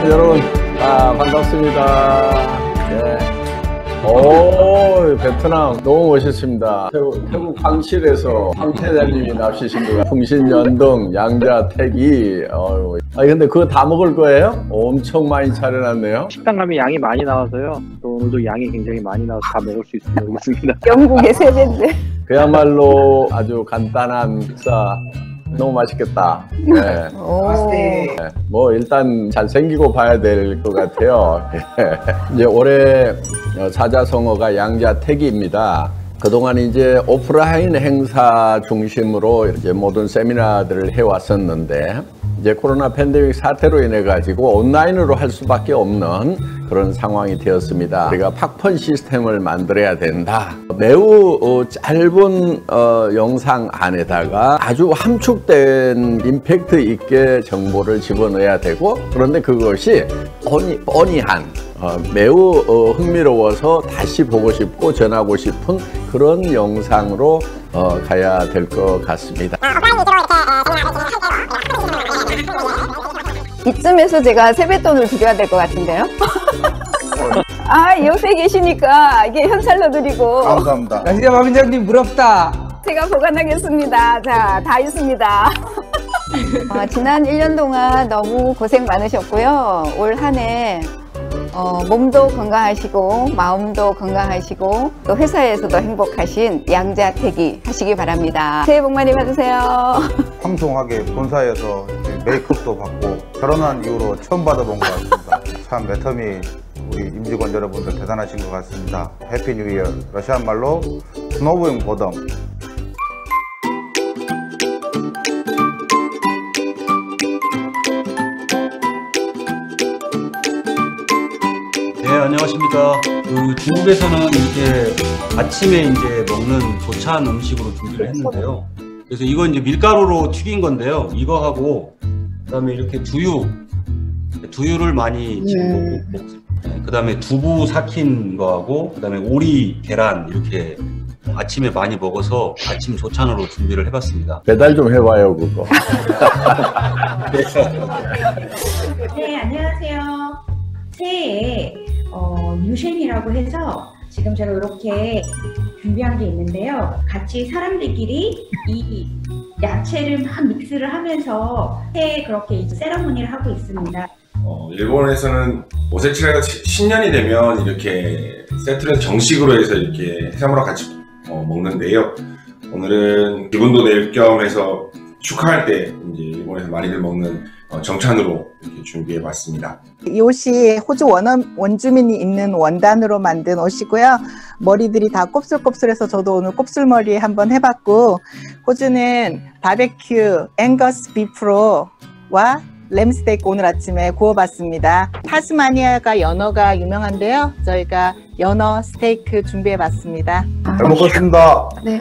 여러분, 반갑습니다. 네. 오, 베트남 너무 멋있습니다. 태국 황실에서 황태자님이 납치신 거가 풍신연동, 양자택이. 근데 그거 다 먹을 거예요? 엄청 많이 차려놨네요. 식당 가면 양이 많이 나와서요. 또 오늘도 양이 굉장히 많이 나와서 다 먹을 수 있습니다. 영국의 세배인데. 그야말로 아주 간단한 식사. 너무 맛있겠다. 네. 네. 뭐 일단 잘생기고 봐야 될 것 같아요. 이제 올해 사자성어가 양자택일입니다. 그동안 이제 오프라인 행사 중심으로 이제 모든 세미나들을 해왔었는데 이제 코로나 팬데믹 사태로 인해 가지고 온라인으로 할 수밖에 없는 그런 상황이 되었습니다. 우리가 팍펀 시스템을 만들어야 된다. 매우 짧은 영상 안에다가 아주 함축된 임팩트 있게 정보를 집어넣어야 되고, 그런데 그것이 뻔히한 매우 흥미로워서 다시 보고 싶고 전하고 싶은 그런 영상으로 가야 될 것 같습니다. 이쯤에서 제가 세뱃돈을 드려야 될 것 같은데요? 옆에 계시니까 이게 현찰로 드리고. 감사합니다. 러시아 박원장님 부럽다. 제가 보관하겠습니다. 자, 다 있습니다. 지난 1년 동안 너무 고생 많으셨고요. 올 한 해 몸도 건강하시고 마음도 건강하시고 또 회사에서도 행복하신 양자택이 하시기 바랍니다. 새해 복 많이 받으세요. 황송하게 본사에서 메이크업도 받고 결혼한 이후로 처음 받아본 것 같습니다. 참 애터미 우리 임직원 여러분들 대단하신 것 같습니다. 해피 뉴 이어. 러시아 말로 스노우잉 보덤. 네, 안녕하십니까. 중국에서는 이렇게 아침에 이제 먹는 조찬 음식으로 준비를 했는데요. 그래서 이건 이제 밀가루로 튀긴 건데요. 이거하고 그다음에 이렇게 두유를 많이 지금 먹습니다. 네, 그다음에 두부 삭힌 거하고 그다음에 오리 계란 이렇게 아침에 많이 먹어서 아침 조찬으로 준비를 해봤습니다. 배달 좀 해봐요, 그거. 네, 안녕하세요. 새해에 유셴이라고 해서 지금 제가 이렇게 준비한 게 있는데요. 같이 사람들끼리 이 야채를 막 믹스를 하면서 새해 그렇게 이제 세러머니를 하고 있습니다. 일본에서는 오세치가 신년이 되면 이렇게 세트를 해서 정식으로 해서 이렇게 해산물과 같이 먹는데요. 오늘은 기분도 낼 겸 해서 축하할 때 이제 일본에서 많이들 먹는 정찬으로 이렇게 준비해 봤습니다. 이 옷이 호주 원주민이 입는 원단으로 만든 옷이고요. 머리들이 다 곱슬곱슬해서 저도 오늘 곱슬머리 한번 해봤고, 호주는 바베큐 앵거스 비프로와 램스테이크 오늘 아침에 구워봤습니다. 타스마니아가 연어가 유명한데요. 저희가 연어 스테이크 준비해봤습니다. 잘 먹겠습니다. 네.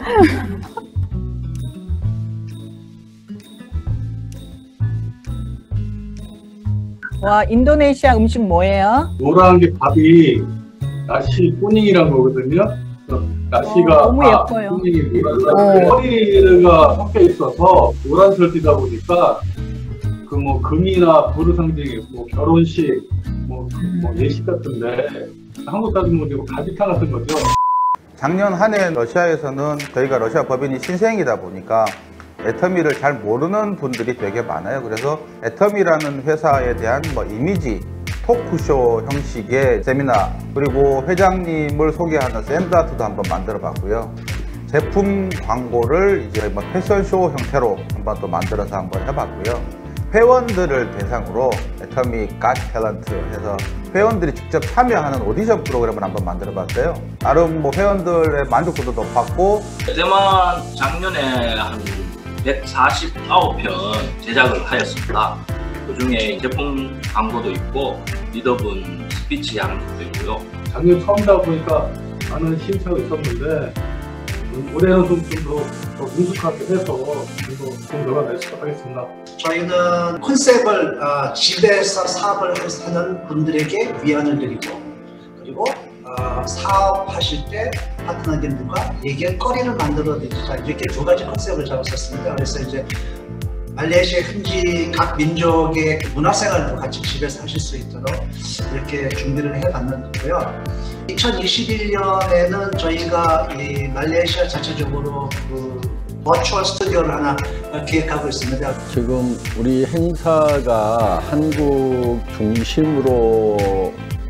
와, 인도네시아 음식 뭐예요? 노란 게 밥이 나시 뿌닝이란 거거든요. 나시가 너무 예뻐요. 뿌닝이 노란색 허리가 섞여 있어서 노란색이다 보니까 그 뭐 금이나 부를 상징이 뭐 결혼식, 뭐 예식 같은데 한국 따지면 뭐 갈비탕 같은 거죠. 작년 한 해 러시아에서는 저희가 러시아 법인이 신생이다 보니까 애터미를 잘 모르는 분들이 되게 많아요. 그래서 애터미라는 회사에 대한 이미지 토크쇼 형식의 세미나, 그리고 회장님을 소개하는 샌드아트도 한번 만들어 봤고요. 제품 광고를 이제 패션쇼 형태로 한번 또 만들어서 한번 해봤고요. 회원들을 대상으로 애터미 갓 탤런트 해서 회원들이 직접 참여하는 오디션 프로그램을 한번 만들어 봤어요. 나름 회원들의 만족도도 높았고. 대만 작년에 한 149편 제작을 하였습니다. 그 중에 제품 광고도 있고 리더분 스피치 하는 것도 있고요. 작년 처음이다 보니까 많은 시행착오가 있었는데 올해는 좀 더 능숙하게 해서 좋은 결과 낼 수 있도록 하겠습니다. 저희는 컨셉을 집에서 사업을 하는 분들에게 위안을 드리고, 그리고 사업하실 때 파트너님들과 얘기할 거리를 만들어 드리자, 이렇게 두 가지 컨셉을 잡았었습니다. 그래서 이제 말레이시아 현지 각 민족의 문화생활도 같이 집에서 하실 수 있도록 이렇게 준비를 해봤는데요. 2021년에는 저희가 이 말레이시아 자체적으로 그 버추얼 스튜디오를 하나 기획하고 있습니다. 지금 우리 행사가 한국 중심으로만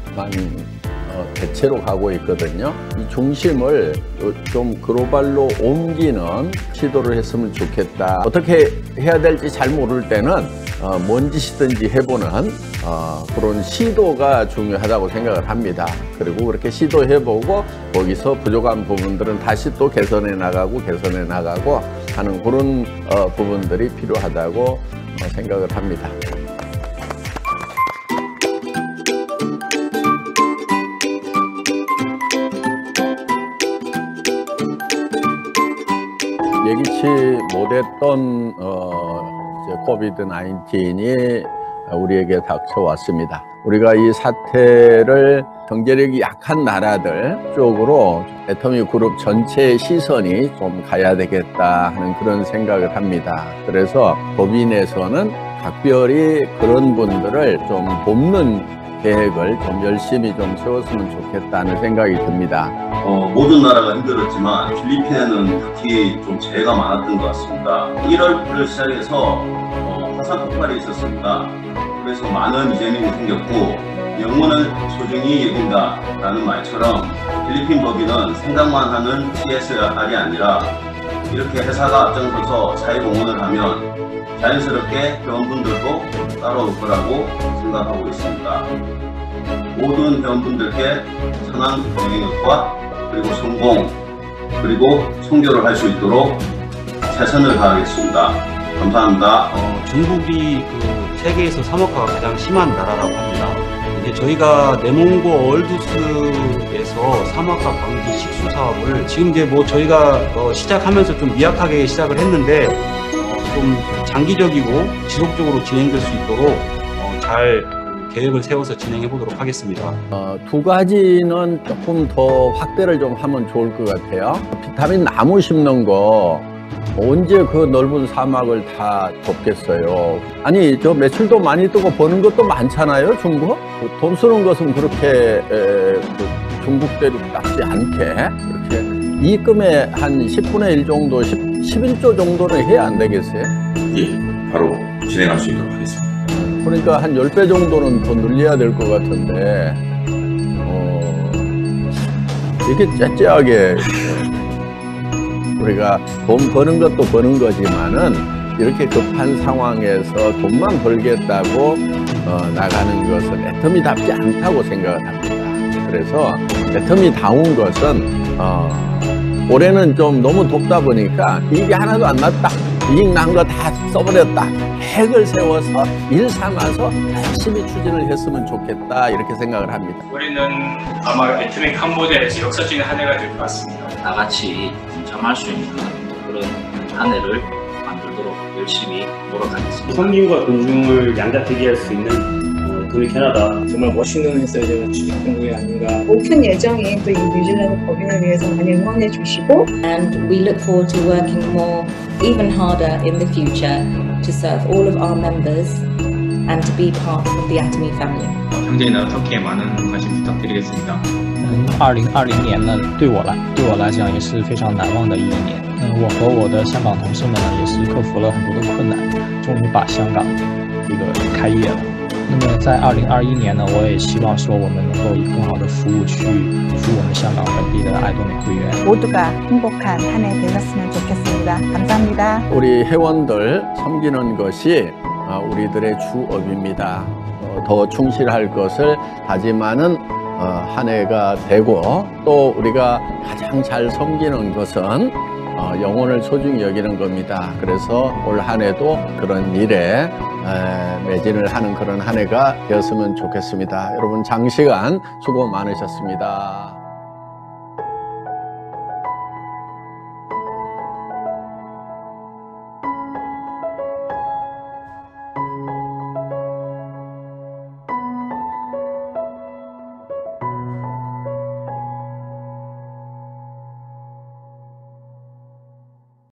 대체로 가고 있거든요. 이 중심을 좀 글로벌로 옮기는 시도를 했으면 좋겠다. 어떻게 해야 될지 잘 모를 때는 뭔 짓이든지 해보는 그런 시도가 중요하다고 생각을 합니다. 그리고 그렇게 시도해보고 거기서 부족한 부분들은 다시 또 개선해 나가고 하는 그런 부분들이 필요하다고 생각을 합니다. 예기치 못했던 코비드-19이 우리에게 닥쳐왔습니다. 우리가 이 사태를 경제력이 약한 나라들 쪽으로 애터미 그룹 전체의 시선이 좀 가야 되겠다 하는 그런 생각을 합니다. 그래서 법인에서는 각별히 그런 분들을 좀 돕는 계획을 좀 열심히 좀 세웠으면 좋겠다는 생각이 듭니다. 모든 나라가 힘들었지만 필리핀에는 특히 좀 재해가 많았던 것 같습니다. 1월부터 시작해서 화산 폭발이 있었습니다. 그래서 많은 이재민이 생겼고 영혼을 소중히 여긴다 라는 말처럼 필리핀 법인은 생각만 하는 CSR이 아니라 이렇게 회사가 앞장서서 사회공헌을 하면 자연스럽게 회원분들도 따라올 거라고 생각하고 있습니다. 모든 회원분들께 선한 영향력과 그리고 성공 그리고 선교를 할 수 있도록 최선을 다하겠습니다. 감사합니다. 중국이 그 세계에서 사막화가 가장 심한 나라라고 합니다. 이제 저희가 네몽고 얼두스에서 사막화 방지 식수 사업을 지금 이제 뭐 저희가 시작하면서 좀 미약하게 시작을 했는데 좀 장기적이고 지속적으로 진행될 수 있도록 잘 계획을 세워서 진행해 보도록 하겠습니다. 두 가지는 조금 더 확대를 좀 하면 좋을 것 같아요. 비타민 나무 심는 거 언제 그 넓은 사막을 다 돕겠어요. 아니 저 매출도 많이 뜨고 버는 것도 많잖아요. 중국 돈 쓰는 것은 그렇게 중국대로 닦지 않게 이렇게 이익금의 한 10분의 1 정도 11조 정도는 해야 안 되겠어요? 예, 바로 진행할 수 있도록 하겠습니다. 그러니까 한 10배 정도는 더 늘려야 될 것 같은데 이렇게 째째하게 우리가 돈 버는 것도 버는 거지만은 이렇게 급한 상황에서 돈만 벌겠다고 나가는 것은 애터미답지 않다고 생각을 합니다. 그래서 애터미다운 것은 올해는 좀 너무 덥다 보니까 이익이 하나도 안 났다. 이익 난 거 다 써버렸다. 계획을 세워서 일 삼아서 열심히 추진을 했으면 좋겠다 이렇게 생각을 합니다. 우리는 아마 애터미 캄보디아에서 역사적인 한 해가 될 것 같습니다. 다 같이 동참할 수 있는 그런 한 해를 만들도록 열심히 노력하겠습니다. 성김과 존중을 양자택일할 수 있는 도미 캐나다 정말 멋있는 회사에 대한 취직한 게 아닌가. 오픈 예정인 또 이 뉴질랜드 법인을 위해서 많이 응원해 주시고 And we look forward to working more, even harder in the future to serve all of our members and to be part of the Atomy family. 형제나 터키에 많은 관심 부탁드리겠습니다. 2020年呢，对我来讲也是非常难忘的一年。我和我的香港同事们呢，也是克服了很多的困难，终于把香港开业了。那么在2021年呢，我也希望说我们能够以更好的服务去服务我们香港本地的爱多美会员。 모두가 행복한 한 해 되셨으면 좋겠습니다. 감사합니다. 우리 회원들 섬기는 것이 우리들의 주업입니다. 더 충실할 것을 다짐하는 한 해가 되고 또 우리가 가장 잘 섬기는 것은 영혼을 소중히 여기는 겁니다. 그래서 올 한 해도 그런 일에 매진을 하는 그런 한 해가 되었으면 좋겠습니다. 여러분 장시간 수고 많으셨습니다.